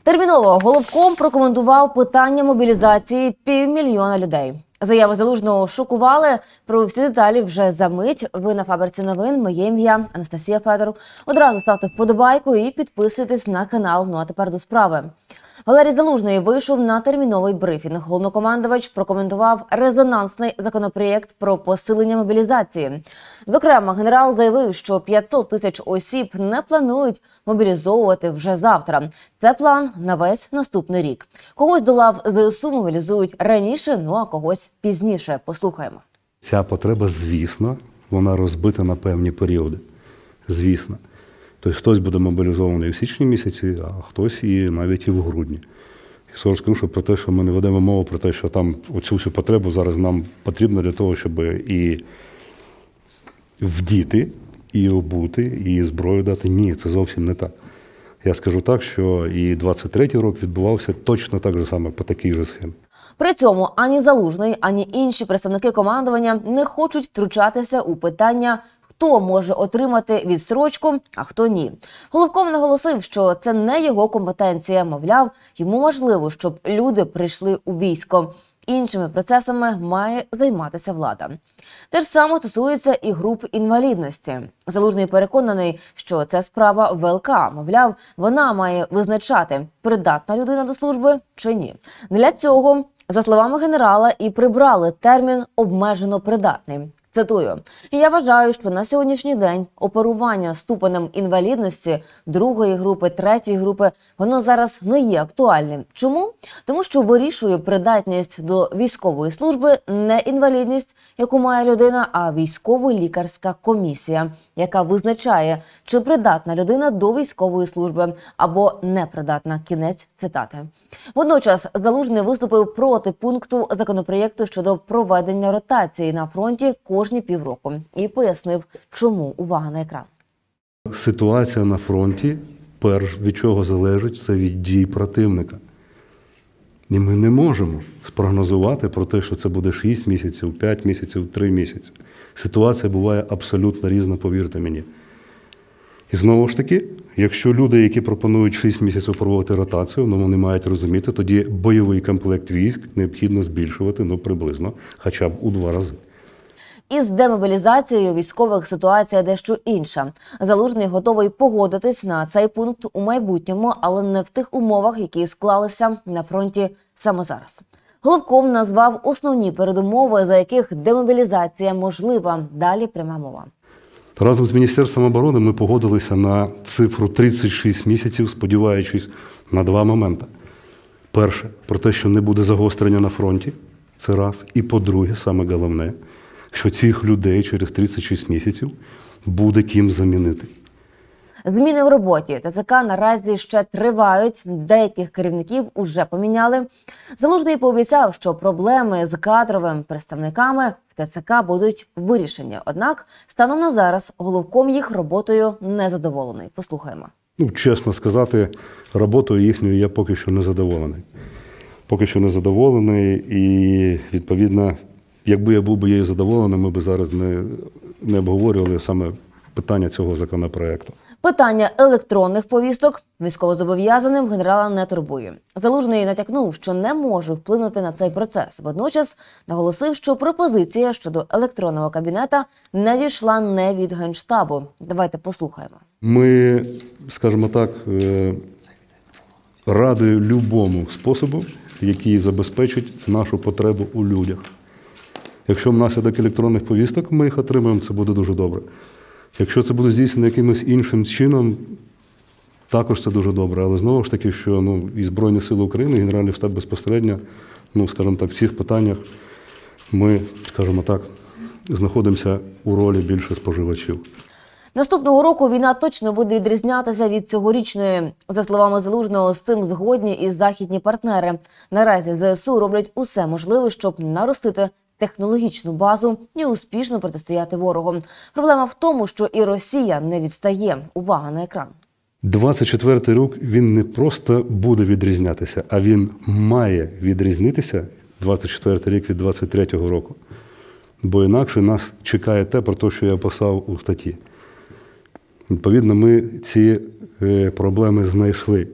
Терміново головком прокоментував питання мобілізації 500 000 людей. Заяви Залужного шокували. Про всі деталі вже за мить. Ви на Фабриці новин. Моє ім'я Анастасія Федор. Одразу ставте вподобайку і підписуйтесь на канал. Ну а тепер до справи. Валерій Залужний вийшов на терміновий брифінг. Головнокомандувач прокоментував резонансний законопроєкт про посилення мобілізації. Зокрема, генерал заявив, що 500 000 осіб не планують мобілізовувати вже завтра. Це план на весь наступний рік. Когось до лав ЗСУ мобілізують раніше, ну а когось пізніше. Послухаємо. Ця потреба, звісно, вона розбита на певні періоди. Звісно. Тобто хтось буде мобілізований в січні місяці, а хтось і навіть і в грудні. І скажу, що про те, що ми не ведемо мову про те, що там оцю всю потребу зараз нам потрібно для того, щоб і вдіти, і обути, і зброю дати. Ні, це зовсім не так. Я скажу так, що і 23-й рік відбувався точно так же саме по такій же схемі. При цьому ані Залужний, ані інші представники командування не хочуть втручатися у питання, хто може отримати відстрочку, а хто ні. Головком наголосив, що це не його компетенція. Мовляв, йому важливо, щоб люди прийшли у військо. Іншими процесами має займатися влада. Те ж саме стосується і груп інвалідності. Залужний переконаний, що це справа ВЛК. Мовляв, вона має визначати, придатна людина до служби чи ні. Для цього, за словами генерала, і прибрали термін «обмежено придатний». Цитую: «Я вважаю, що на сьогоднішній день оперування ступенем інвалідності другої групи, третьої групи, воно зараз не є актуальним. Чому? Тому що вирішує придатність до військової служби не інвалідність, яку має людина, а військово-лікарська комісія, яка визначає, чи придатна людина до військової служби або непридатна». Кінець цитати. Водночас Залужний виступив проти пункту законопроєкту щодо проведення ротації на фронті кожні півроку і пояснив, чому. Увага на екран. Ситуація на фронті, перш від чого залежить, це від дій противника. І ми не можемо спрогнозувати про те, що це буде 6 місяців, 5 місяців, 3 місяці. Ситуація буває абсолютно різна, повірте мені. І знову ж таки, якщо люди, які пропонують 6 місяців проводити ротацію, ну вони мають розуміти, тоді бойовий комплект військ необхідно збільшувати, приблизно, хоча б у 2 рази. Із демобілізацією військових ситуація дещо інша. Залужний готовий погодитись на цей пункт у майбутньому, але не в тих умовах, які склалися на фронті саме зараз. Головком назвав основні передумови, за яких демобілізація можлива. Далі пряма мова. Разом з Міністерством оборони ми погодилися на цифру 36 місяців, сподіваючись на 2 моменти. Перше, про те, що не буде загострення на фронті, це раз. І по-друге, саме головне, що цих людей через 36 місяців буде ким замінити. Зміни в роботі ТЦК наразі ще тривають, деяких керівників уже поміняли. Залужний пообіцяв, що проблеми з кадровими представниками в ТЦК будуть вирішені. Однак, станом на зараз, головком їх роботою не задоволений. Послухаємо. Чесно сказати, роботою їхньою я поки що не задоволений. Поки що не задоволений і, відповідно, якби я був її задоволений, ми б зараз не обговорювали саме питання цього законопроекту. Питання електронних повісток військовозобов'язаним генерала не турбує. Залужний натякнув, що не може вплинути на цей процес. Водночас наголосив, що пропозиція щодо електронного кабінета надійшла не від Генштабу. Давайте послухаємо. Ми, скажімо так, раді любому способу, який забезпечить нашу потребу у людях. Якщо внаслідок електронних повісток ми їх отримаємо, це буде дуже добре. Якщо це буде здійснено якимось іншим чином, також це дуже добре. Але знову ж таки, що і Збройні Сили України, і Генеральний штаб безпосередньо, скажімо так, в цих питаннях ми, скажімо так, знаходимося у ролі більше споживачів. Наступного року війна точно буде відрізнятися від цьогорічної. За словами Залужного, з цим згодні і західні партнери. Наразі ЗСУ роблять усе можливе, щоб наростити технологічну базу і успішно протистояти ворогу. Проблема в тому, що і Росія не відстає. Увага на екран. 24-й рік, він не просто буде відрізнятися, а він має відрізнитися, 24-й рік від 23-го року. Бо інакше нас чекає те, про те, що я писав у статті. Відповідно, ми ці проблеми знайшли.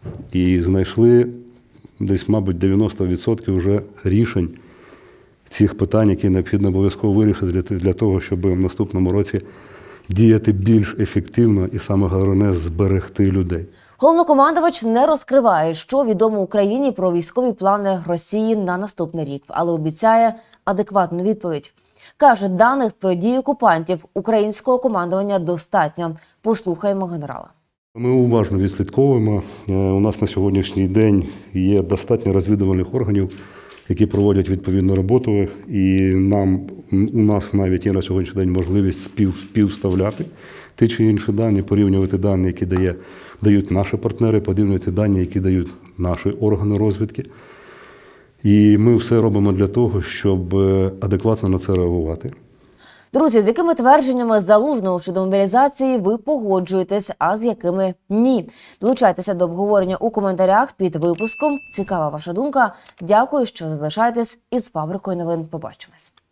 І знайшли десь, мабуть, 90% вже рішень цих питань, які необхідно обов'язково вирішити для того, щоб в наступному році діяти більш ефективно і, саме головне, зберегти людей. Головнокомандувач не розкриває, що відомо Україні про військові плани Росії на наступний рік, але обіцяє адекватну відповідь. Каже, даних про дії окупантів українського командування достатньо. Послухаємо генерала. Ми уважно відслідковуємо. У нас на сьогоднішній день є достатньо розвідувальних органів, які проводять відповідну роботу, і у нас навіть є на сьогоднішній день можливість співставляти ті чи інші дані, порівнювати дані, які дають наші партнери, порівнювати дані, які дають наші органи розвідки. І ми все робимо для того, щоб адекватно на це реагувати. Друзі, з якими твердженнями Залужного щодо мобілізації ви погоджуєтесь, а з якими ні? Долучайтеся до обговорення у коментарях під випуском. Цікава ваша думка. Дякую, що залишаєтесь із Фабрикою новин. Побачимось.